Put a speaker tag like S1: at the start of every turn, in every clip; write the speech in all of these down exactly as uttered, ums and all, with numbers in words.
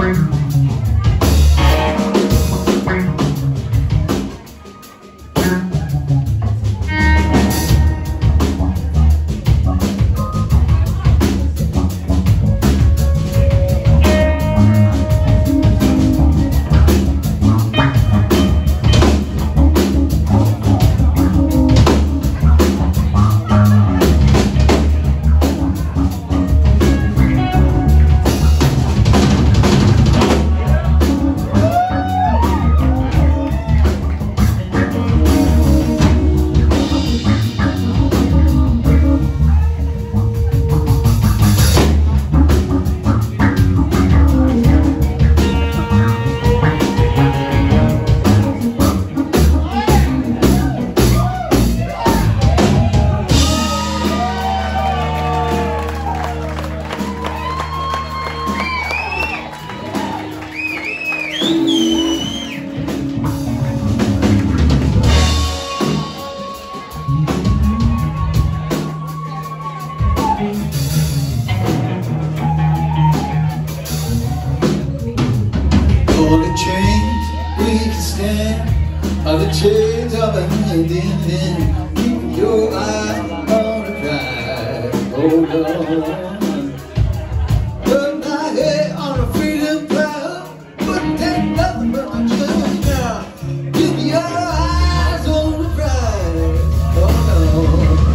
S1: All the chains we can stand are the chains of a hand in hand. Keep your eye on the prize. Hold on. Put my head on a freedom cloud. Wouldn't take nothing but my truth now. Keep your eyes on the prize. Hold on.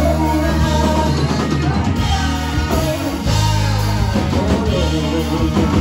S1: Thank you.